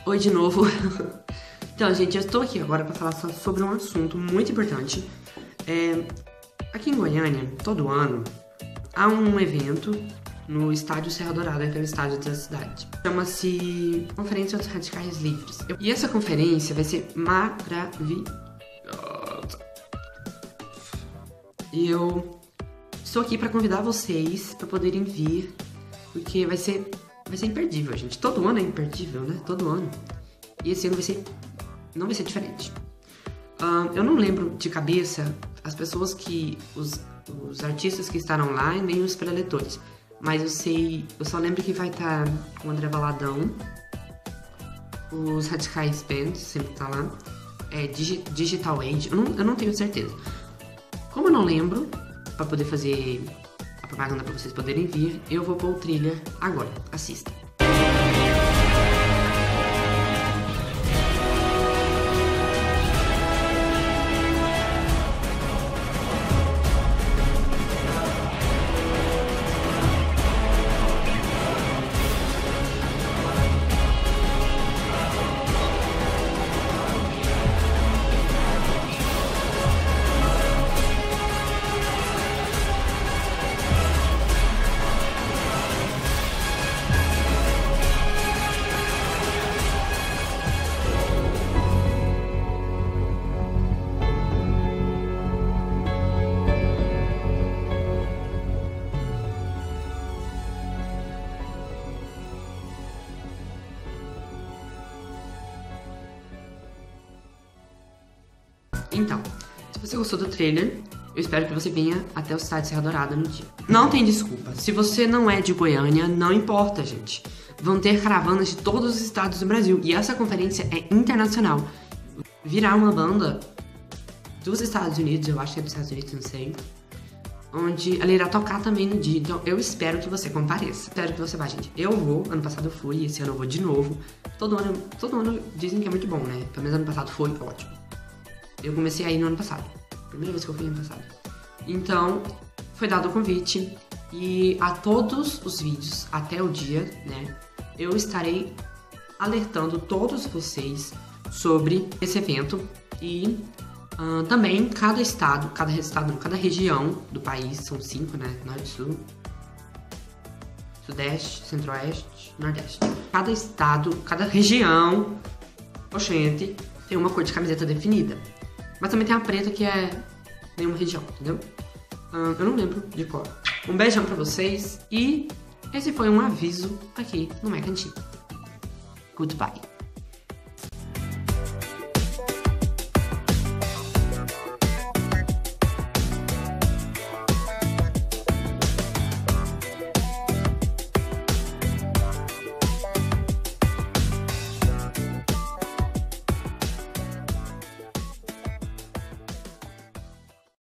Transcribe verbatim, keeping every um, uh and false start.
Oi de novo. Então, gente, eu estou aqui agora para falar só sobre um assunto muito importante. É, aqui em Goiânia, todo ano, há um evento no estádio Serra Dourada, que é o estádio da cidade. Chama-se Conferência dos Radicais Livres. E essa conferência vai ser maravilhosa. E eu estou aqui para convidar vocês para poderem vir, porque vai ser, vai ser imperdível, gente. Todo ano é imperdível, né? Todo ano. E esse ano vai ser, não vai ser diferente. Uh, eu não lembro de cabeça as pessoas que, os, os artistas que estarão lá e nem os preletores. Mas eu sei, eu só lembro que vai estar o André Valadão, os Radicais Band, sempre tá lá, é, Digi, Digital Age, eu não, eu não tenho certeza. Como eu não lembro, para poder fazer a propaganda para vocês poderem vir, eu vou pôr o trailer agora. Assista. Então, se você gostou do trailer, eu espero que você venha até o estádio Serra Dourada no dia. Não tem desculpa. Se você não é de Goiânia, não importa, gente. Vão ter caravanas de todos os estados do Brasil. E essa conferência é internacional. Virá uma banda dos Estados Unidos, eu acho que é dos Estados Unidos, não sei. Onde ela irá tocar também no dia. Então eu espero que você compareça. Espero que você vá, gente. Eu vou. Ano passado eu fui, esse ano eu vou de novo. Todo ano, todo ano dizem que é muito bom, né? Pelo menos ano passado foi ótimo. Eu comecei a ir no ano passado. Primeira vez que eu fui no ano passado. Então, foi dado o convite. E a todos os vídeos, até o dia, né? Eu estarei alertando todos vocês sobre esse evento. E uh, também cada estado, cada estado, cada região do país, são cinco, né? Norte, Sul, Sudeste, Centro-Oeste, Nordeste. Cada estado, cada região, oxente, tem uma cor de camiseta definida. Mas também tem a preta, que é nenhuma região, entendeu? Hum, eu não lembro de cor. Um beijão pra vocês e esse foi um aviso aqui no Meu Cantinho. Goodbye.